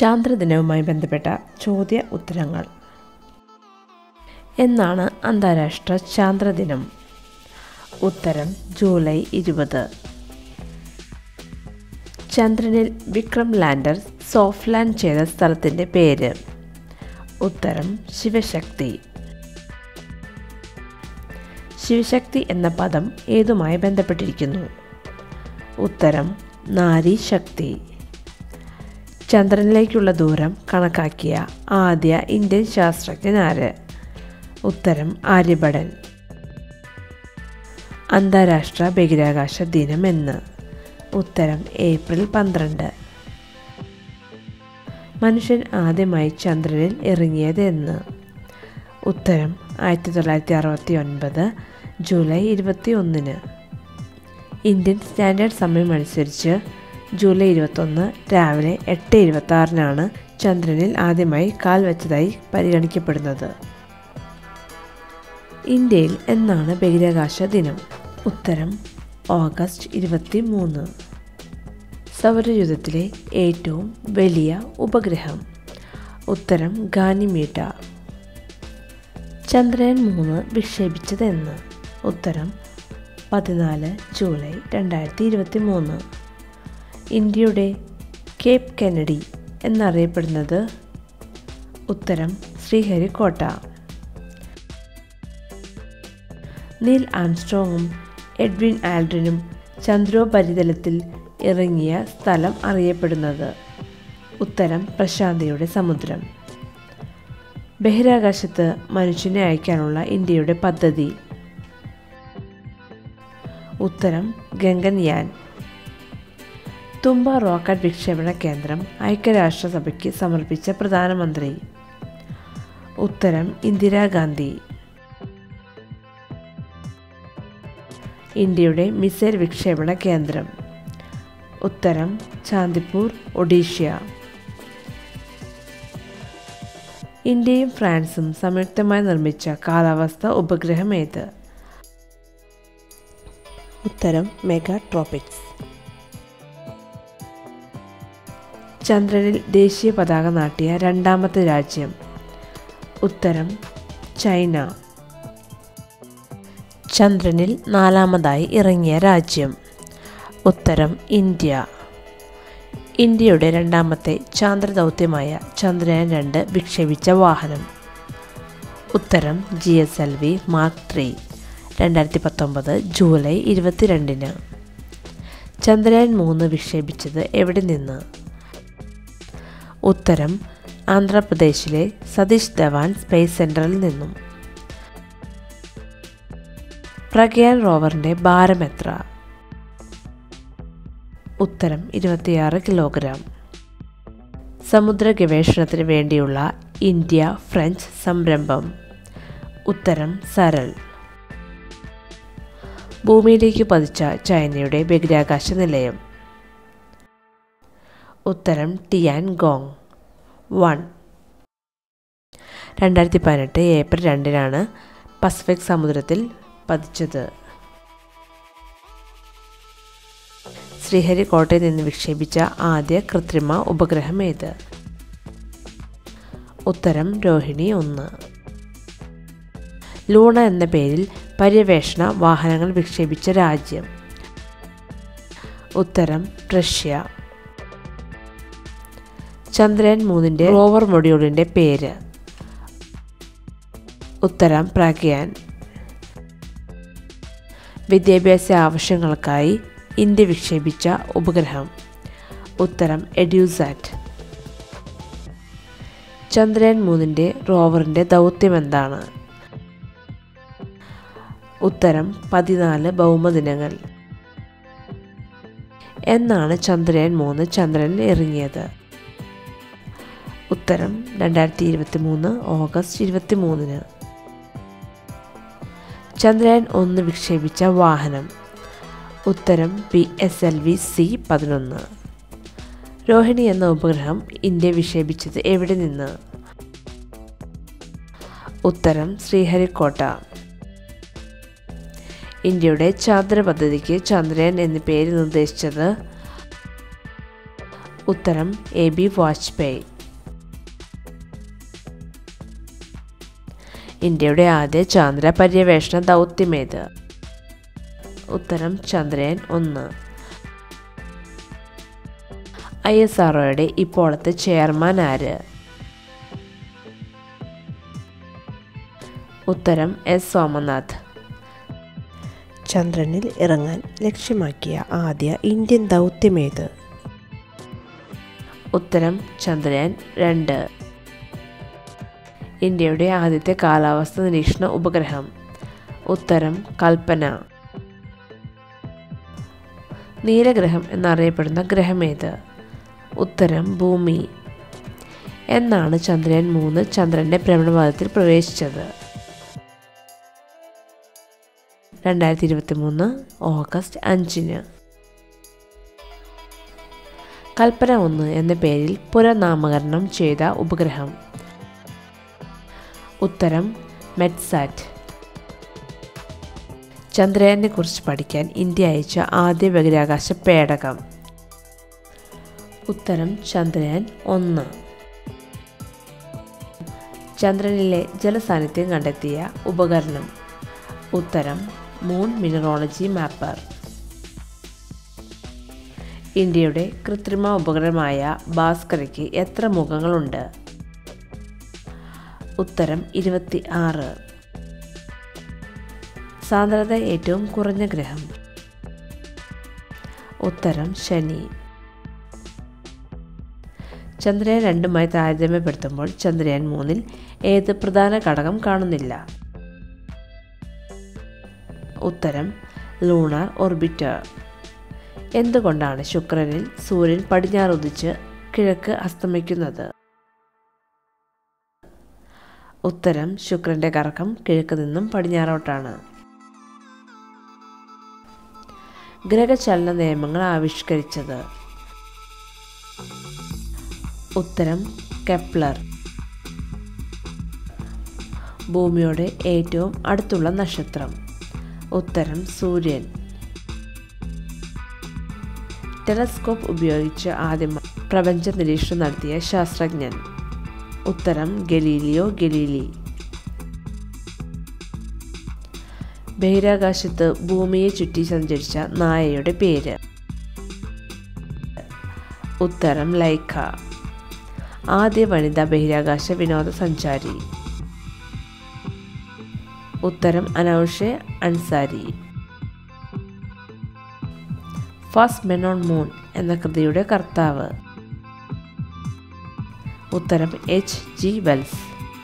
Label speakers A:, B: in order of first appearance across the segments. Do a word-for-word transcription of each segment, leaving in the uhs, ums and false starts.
A: ചാന്ദ്രദിനവുമായി ബന്ധപ്പെട്ട ചോദ്യ ഉത്തരങ്ങൾ. എന്നാണ് അന്താരാഷ്ട്ര ചാന്ദ്രദിനം? ഉത്തരം ജൂലൈ ഇരുപത്. ചന്ദ്രനിൽ വിക്രം ലാൻഡർ സോഫ്റ്റ് ലാൻഡ് ചെയ്ത സ്ഥലത്തിൻ്റെ പേര്? ഉത്തരം ശിവശക്തി. ശിവശക്തി എന്ന പദം ഏതുമായി ബന്ധപ്പെട്ടിരിക്കുന്നു? ഉത്തരം നാരി ശക്തി. ചന്ദ്രനിലേക്കുള്ള ദൂരം കണക്കാക്കിയ ആദ്യ ഇന്ത്യൻ ശാസ്ത്രജ്ഞൻ ആര്? ഉത്തരം ആര്യഭടൻ. അന്താരാഷ്ട്ര ബഹിരാകാശ ദിനം എന്ന്? ഉത്തരം ഏപ്രിൽ പന്ത്രണ്ട്. മനുഷ്യൻ ആദ്യമായി ചന്ദ്രനിൽ ഇറങ്ങിയത് എന്ന്? ഉത്തരം ആയിരത്തി തൊള്ളായിരത്തി അറുപത്തി ഒൻപത് ജൂലൈ ഇരുപത്തി ഒന്നിന്. ഇന്ത്യൻ സ്റ്റാൻഡേർഡ് സമയം അനുസരിച്ച് ജൂലൈ ഇരുപത്തൊന്ന് രാവിലെ എട്ട് ഇരുപത്തി ആറിനാണ് ചന്ദ്രനിൽ ആദ്യമായി കാൽ വെച്ചതായി പരിഗണിക്കപ്പെടുന്നത്. ഇന്ത്യയിൽ എന്നാണ് ബഹിരാകാശ ദിനം? ഉത്തരം ഓഗസ്റ്റ് ഇരുപത്തി മൂന്ന്. സൗരയൂഥത്തിലെ ഏറ്റവും വലിയ ഉപഗ്രഹം? ഉത്തരം ഗാനിമീഡ. ചന്ദ്രയാൻ മൂന്ന് വിക്ഷേപിച്ചത് എന്ന്? ഉത്തരം പതിനാല് ജൂലൈ രണ്ടായിരത്തി ഇരുപത്തി മൂന്ന്. ഇന്ത്യയുടെ കേപ്പ് കെനഡി എന്നറിയപ്പെടുന്നത്? ഉത്തരം ശ്രീഹരിക്കോട്ട. നീൽ ആംസ്ട്രോങ്ങും എഡ്വിൻ ആൽഡ്രിനും ചന്ദ്രോപരിതലത്തിൽ ഇറങ്ങിയ സ്ഥലം അറിയപ്പെടുന്നത്? ഉത്തരം പ്രശാന്തിയുടെ സമുദ്രം. ബഹിരാകാശത്ത് മനുഷ്യനെ അയക്കാനുള്ള ഇന്ത്യയുടെ പദ്ധതി? ഉത്തരം ഗഗൻയാൻ. തുമ്പ റോക്കറ്റ് വിക്ഷേപണ കേന്ദ്രം ഐക്യരാഷ്ട്രസഭയ്ക്ക് സമർപ്പിച്ച പ്രധാനമന്ത്രി? ഉത്തരം ഇന്ദിരാഗാന്ധി. ഇന്ത്യയുടെ മിസൈൽ വിക്ഷേപണ കേന്ദ്രം? ഉത്തരം ചാന്ദിപ്പൂർ, ഒഡീഷ. ഇന്ത്യയും ഫ്രാൻസും സംയുക്തമായി നിർമ്മിച്ച കാലാവസ്ഥ ഉപഗ്രഹം ഏത്? ഉത്തരം മെഗാട്രോപിക്സ്. ചന്ദ്രനിൽ ദേശീയ പതാക നാട്ടിയ രണ്ടാമത്തെ രാജ്യം? ഉത്തരം ചൈന. ചന്ദ്രനിൽ നാലാമതായി ഇറങ്ങിയ രാജ്യം? ഉത്തരം ഇന്ത്യ. ഇന്ത്യയുടെ രണ്ടാമത്തെ ചാന്ദ്രദൗത്യമായ ചന്ദ്രയാൻ രണ്ട് വിക്ഷേപിച്ച വാഹനം? ഉത്തരം G S L V mark three, രണ്ടായിരത്തി പത്തൊമ്പത് ജൂലൈ ഇരുപത്തിരണ്ടിന്. ചന്ദ്രയാൻ മൂന്ന് വിക്ഷേപിച്ചത് എവിടെ നിന്ന്? ഉത്തരം ആന്ധ്രാപ്രദേശിലെ സതീഷ് ധവാൻ സ്പേസ് സെൻറ്ററിൽ നിന്നും. പ്രഗ്യാൻ റോവറിൻ്റെ ഭാരം എത്ര? ഉത്തരം ഇരുപത്തിയാറ് കിലോഗ്രാം. സമുദ്ര ഗവേഷണത്തിന് വേണ്ടിയുള്ള ഇന്ത്യ ഫ്രഞ്ച് സംരംഭം? ഉത്തരം സരൾ. ഭൂമിയിലേക്ക് പതിച്ച ചൈനയുടെ ബഹിരാകാശ നിലയം? ഉത്തരം ടിയാൻ ഗോങ് വൺ. രണ്ടായിരത്തി പതിനെട്ട് ഏപ്രിൽ രണ്ടിനാണ് പസഫിക് സമുദ്രത്തിൽ പതിച്ചത്. ശ്രീഹരിക്കോട്ടയിൽ നിന്ന് വിക്ഷേപിച്ച ആദ്യ കൃത്രിമ ഉപഗ്രഹം ഏത്? ഉത്തരം രോഹിണി ഒന്ന്. ലൂണ എന്ന പേരിൽ പര്യവേഷണ വാഹനങ്ങൾ വിക്ഷേപിച്ച രാജ്യം? ഉത്തരം റഷ്യ. ചന്ദ്രയാൻ മൂന്നിൻ്റെ റോവർ മൊഡ്യൂളിൻ്റെ പേര്? ഉത്തരം പ്രഗ്യാൻ. വിദ്യാഭ്യാസ ആവശ്യങ്ങൾക്കായി ഇന്ത്യ വിക്ഷേപിച്ച ഉപഗ്രഹം? ഉത്തരം എഡ്യൂസാറ്റ്. ചന്ദ്രയാൻ മൂന്നിൻ്റെ റോവറിൻ്റെ ദൗത്യം എന്താണ്? ഉത്തരം പതിനാല് ഭൗമദിനങ്ങൾ. എന്നാണ് ചന്ദ്രയാൻ മൂന്ന് ചന്ദ്രനിൽ ഇറങ്ങിയത്? ഉത്തരം രണ്ടായിരത്തി ഇരുപത്തി മൂന്ന് ഓഗസ്റ്റ് ഇരുപത്തി മൂന്നിന്. ചന്ദ്രയാൻ ഒന്ന് വിക്ഷേപിച്ച വാഹനം? ഉത്തരം P S L V C പതിനൊന്ന്. രോഹിണി എന്ന ഉപഗ്രഹം ഇന്ത്യ വിക്ഷേപിച്ചത് എവിടെ നിന്ന്? ഉത്തരം ശ്രീഹരിക്കോട്ട. ഇന്ത്യയുടെ ചാന്ദ്ര പദ്ധതിക്ക് ചന്ദ്രയാൻ എന്ന് പേര് നിർദ്ദേശിച്ചത്? ഉത്തരം എ ബി വാജ്പേയി. ഇന്ത്യയുടെ ആദ്യ ചാന്ദ്ര പര്യവേഷണ ദൗത്യമേത്? ഉത്തരം ചന്ദ്രയാൻ ഒന്ന്. ഐ എസ് ആർ ഒയുടെ ഇപ്പോഴത്തെ ചെയർമാൻ ആര്? ഉത്തരം എസ് സോമനാഥ്. ചന്ദ്രനിൽ ഇറങ്ങാൻ ലക്ഷ്യമാക്കിയ ആദ്യ ഇന്ത്യൻ ദൗത്യമേത്? ഉത്തരം ചന്ദ്രയാൻ രണ്ട്. ഇന്ത്യയുടെ ആദ്യത്തെ കാലാവസ്ഥ നിരീക്ഷണ ഉപഗ്രഹം? ഉത്തരം കൽപ്പന. നീലഗ്രഹം എന്നറിയപ്പെടുന്ന ഗ്രഹമേത്? ഉത്തരം ഭൂമി. എന്നാണ് ചന്ദ്രയാൻ മൂന്ന് ചന്ദ്രന്റെ ഭ്രമണപഥത്തിൽ പ്രവേശിച്ചത്? രണ്ടായിരത്തി ഇരുപത്തി മൂന്ന് ഓഗസ്റ്റ് അഞ്ചിന്. കൽപ്പന ഒന്ന് എന്ന പേരിൽ പുനർനാമകരണം ചെയ്ത ഉപഗ്രഹം? ഉത്തരം മെറ്റ്സാറ്റ്. ചന്ദ്രയാനെ കുറിച്ച് പഠിക്കാൻ ഇന്ത്യ അയച്ച ആദ്യ ബഹിരാകാശ പേടകം? ഉത്തരം ചന്ദ്രയാൻ ഒന്ന്. ചന്ദ്രനിലെ ജലസാന്നിധ്യം കണ്ടെത്തിയ ഉപകരണം? ഉത്തരം മൂൺ മിനറോളജി മാപ്പർ. ഇന്ത്യയുടെ കൃത്രിമ ഉപഗ്രഹമായ ഭാസ്കരയ്ക്ക് എത്ര മുഖങ്ങളുണ്ട്? ഉത്തരം ഇരുപത്തി ആറ്. സാന്ദ്രത ഏറ്റവും കുറഞ്ഞ ഗ്രഹം? ഉത്തരം ശനി. ചന്ദ്രയാൻ രണ്ടുമായി താരതമ്യപ്പെടുത്തുമ്പോൾ ചന്ദ്രയാൻ മൂന്നിൽ ഏത് പ്രധാന ഘടകം കാണുന്നില്ല? ഉത്തരം ലൂണാർ ഓർബിറ്റർ. എന്തുകൊണ്ടാണ് ശുക്രനിൽ സൂര്യൻ പടിഞ്ഞാറ് ഉദിച്ച് കിഴക്ക് അസ്തമിക്കുന്നത്? ഉത്തരം ശുക്രന്റെ കറക്കം കിഴക്ക് നിന്നും പടിഞ്ഞാറോട്ടാണ്. ഗ്രഹചലന നിയമങ്ങൾ ആവിഷ്കരിച്ചത്? ഉത്തരം കെപ്ലർ. ഭൂമിയോട് ഏറ്റവും അടുത്തുള്ള നക്ഷത്രം? ഉത്തരം സൂര്യൻ. ടെലസ്കോപ്പ് ഉപയോഗിച്ച് ആദ്യം പ്രപഞ്ച നിരീക്ഷണം നടത്തിയ ശാസ്ത്രജ്ഞൻ? ഉത്തരം ഗലീലിയോ ഗലീലി. ബഹിരാകാശത്ത് ഭൂമിയെ ചുറ്റി സഞ്ചരിച്ച നായയുടെ പേര്? ഉത്തരം ലൈക്ക. ആദ്യ വനിതാ ബഹിരാകാശ വിനോദസഞ്ചാരി? ഉത്തരം Anousheh Ansari. First Men on Moon എന്ന കൃതിയുടെ കർത്താവ്? ഉത്തരം എച്ച് ജി വെൽസ്.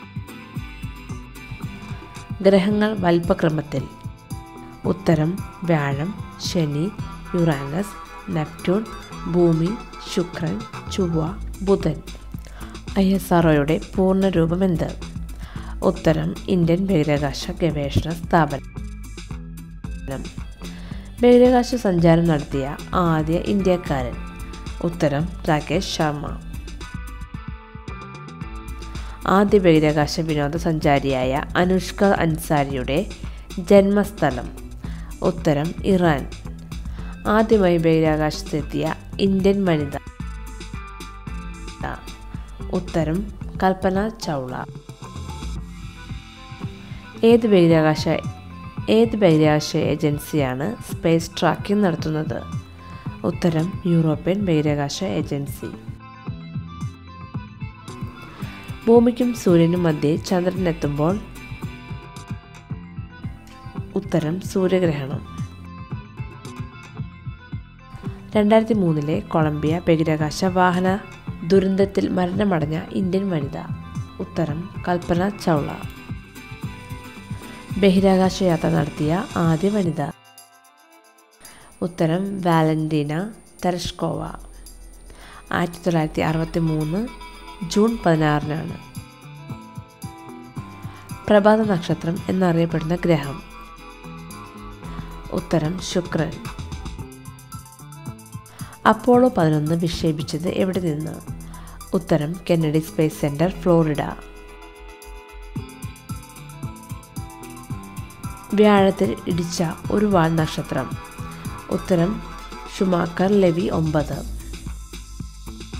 A: ഗ്രഹങ്ങൾ വലിപ്പക്രമത്തിൽ? ഉത്തരം വ്യാഴം, ശനി, യുറാനസ്, നെപ്റ്റ്യൂൺ, ഭൂമി, ശുക്രൻ, ചൊവ്വ, ബുധൻ. ഐ എസ് ആർ ഒയുടെ പൂർണ്ണരൂപം എന്ത്? ഉത്തരം ഇന്ത്യൻ ബഹിരാകാശ ഗവേഷണ സ്ഥാപനം. ബഹിരാകാശ സഞ്ചാരം നടത്തിയ ആദ്യ ഇന്ത്യക്കാരൻ? ഉത്തരം രാകേഷ് ശർമ്മ. ആദ്യ ബഹിരാകാശ വിനോദസഞ്ചാരിയായ അനുഷ്ക അൻസാരിയുടെ ജന്മസ്ഥലം? ഉത്തരം ഇറാൻ. ആദ്യമായി ബഹിരാകാശത്തെത്തിയ ഇന്ത്യൻ വനിത? ഉത്തരം കൽപ്പന ചൗള. ഏത് ബഹിരാകാശ ഏത് ബഹിരാകാശ ഏജൻസിയാണ് സ്പേസ് ട്രാക്കിംഗ് നടത്തുന്നത്? ഉത്തരം യൂറോപ്യൻ ബഹിരാകാശ ഏജൻസി. ഭൂമിക്കും സൂര്യനും മധ്യേ ചന്ദ്രനെത്തുമ്പോൾ? ഉത്തരം സൂര്യഗ്രഹണം. രണ്ടായിരത്തി മൂന്നിലെ കൊളംബിയ ബഹിരാകാശ വാഹന ദുരന്തത്തിൽ മരണമടഞ്ഞ ഇന്ത്യൻ വനിത? ഉത്തരം കൽപ്പന ചൗള. ബഹിരാകാശ യാത്ര നടത്തിയ ആദ്യ വനിത? ഉത്തരം വാലന്റീന തെരഷ്കോവ. ആയിരത്തി തൊള്ളായിരത്തി അറുപത്തി മൂന്ന് ജൂൺ പതിനാറിനാണ്. പ്രഭാത നക്ഷത്രം എന്നറിയപ്പെടുന്ന ഗ്രഹം? ഉത്തരം ശുക്രൻ. അപ്പോളോ പതിനൊന്ന് വിക്ഷേപിച്ചത് എവിടെ നിന്ന്? ഉത്തരം കെന്നഡി സ്പേസ് സെന്റർ, ഫ്ലോറിഡ. വ്യാഴത്തിൽ ഇടിച്ച ഒരു വാൽ നക്ഷത്രം? ഉത്തരം ഷുമാക്കർ ലെവി ഒമ്പത്.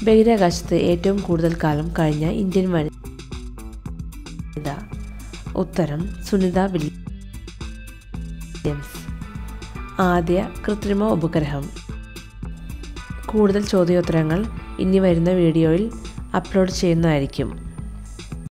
A: ബഹിരാകാശത്ത് ഏറ്റവും കൂടുതൽ കാലം കഴിഞ്ഞ ഇന്ത്യൻ വനിത. ഉത്തരം സുനിത വില്യംസ്. ആദ്യ കൃത്രിമ ഉപഗ്രഹം. കൂടുതൽ ചോദ്യോത്തരങ്ങൾ ഇനി വരുന്ന വീഡിയോയിൽ അപ്ലോഡ് ചെയ്യുന്നതായിരിക്കും.